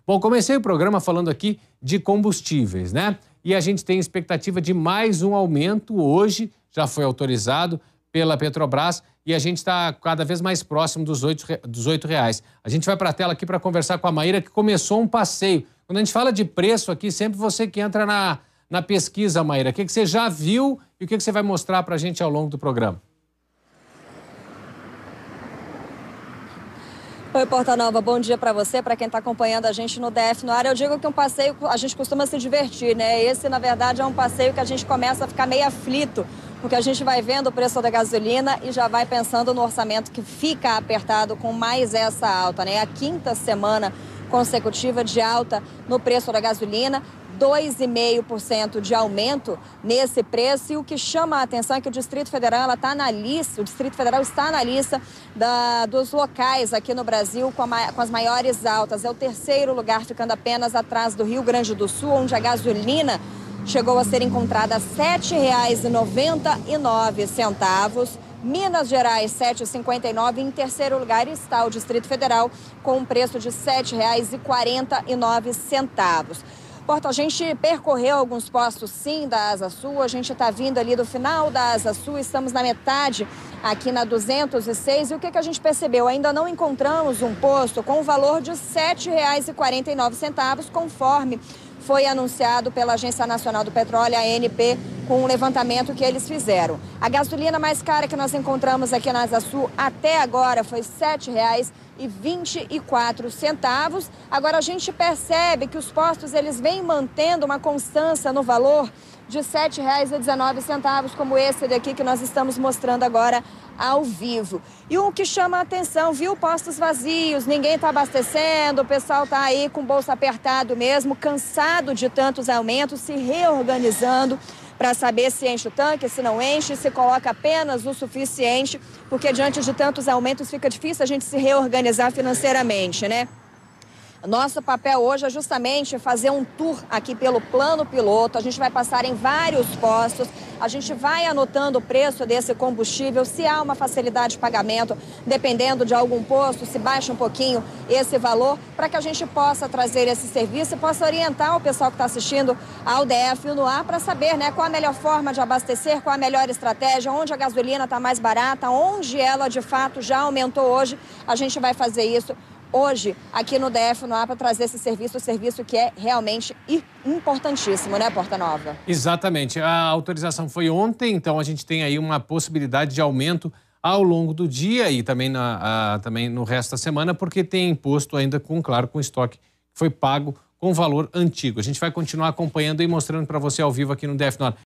Bom, comecei o programa falando aqui de combustíveis, né? E a gente tem expectativa de mais um aumento hoje, já foi autorizado pela Petrobras e a gente está cada vez mais próximo dos R$8. A gente vai para a tela aqui para conversar com a Maíra, que começou um passeio. Quando a gente fala de preço aqui, sempre você que entra na pesquisa, Maíra. O que você já viu e o que você vai mostrar para a gente ao longo do programa? Oi, Porta Nova, bom dia para você, para quem está acompanhando a gente no DF no ar. Eu digo que um passeio, a gente costuma se divertir, né? Esse, na verdade, é um passeio que a gente começa a ficar meio aflito, porque a gente vai vendo o preço da gasolina e já vai pensando no orçamento que fica apertado com mais essa alta, né? A quinta semana consecutiva de alta no preço da gasolina, 2,5% de aumento nesse preço. E o que chama a atenção é que o Distrito Federal está na lista, o Distrito Federal está na lista dos locais aqui no Brasil com as maiores altas. É o terceiro lugar, ficando apenas atrás do Rio Grande do Sul, onde a gasolina chegou a ser encontrada a R$ 7,99. Minas Gerais, R$ 7,59. Em terceiro lugar está o Distrito Federal, com um preço de R$ 7,49. Porta, a gente percorreu alguns postos, sim, da Asa Sul. A gente está vindo ali do final da Asa Sul, estamos na metade aqui na 206. E o que a gente percebeu? Ainda não encontramos um posto com o valor de R$ 7,49, conforme foi anunciado pela Agência Nacional do Petróleo, a ANP, com um levantamento que eles fizeram. A gasolina mais cara que nós encontramos aqui na Asa Sul até agora foi R$ 7,24. Agora a gente percebe que os postos eles vêm mantendo uma constância no valor de R$ 7,19, como esse daqui que nós estamos mostrando agora ao vivo. E o que chama a atenção, viu, postos vazios, ninguém está abastecendo, o pessoal está aí com o bolso apertado mesmo, cansado de tantos aumentos, se reorganizando para saber se enche o tanque, se não enche, se coloca apenas o suficiente, porque diante de tantos aumentos fica difícil a gente se reorganizar financeiramente, né? Nosso papel hoje é justamente fazer um tour aqui pelo plano piloto. A gente vai passar em vários postos, a gente vai anotando o preço desse combustível, se há uma facilidade de pagamento, dependendo de algum posto, se baixa um pouquinho esse valor, para que a gente possa trazer esse serviço e possa orientar o pessoal que está assistindo ao DF no ar para saber, né, qual a melhor forma de abastecer, qual a melhor estratégia, onde a gasolina está mais barata, onde ela de fato já aumentou hoje. A gente vai fazer isso hoje, aqui no DF no ar, para trazer esse serviço que é realmente importantíssimo, né, Porta Nova? Exatamente. A autorização foi ontem, então a gente tem aí uma possibilidade de aumento ao longo do dia e também, também no resto da semana, porque tem imposto ainda com estoque que foi pago com valor antigo. A gente vai continuar acompanhando e mostrando para você ao vivo aqui no DF no ar.